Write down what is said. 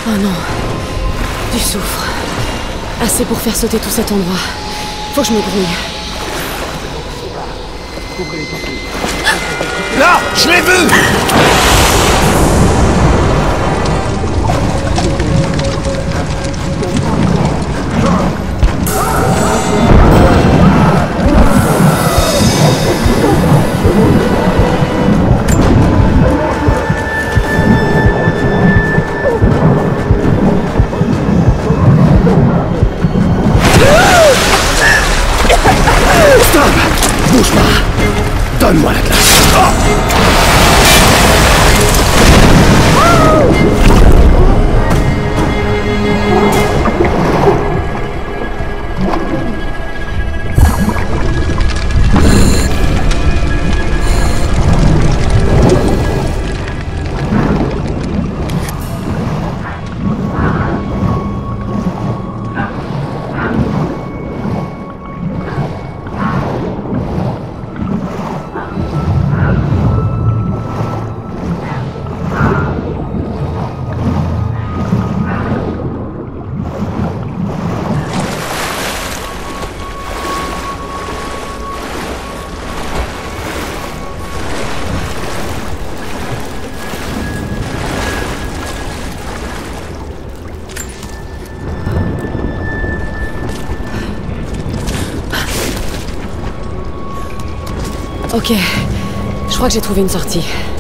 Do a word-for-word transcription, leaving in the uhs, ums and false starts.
Oh non. Du soufre. Assez pour faire sauter tout cet endroit. Faut que je me grouille. Là! Je l'ai vu! Stop! Bouge pas! Donne-moi la glace! Ok, je crois que j'ai trouvé une sortie.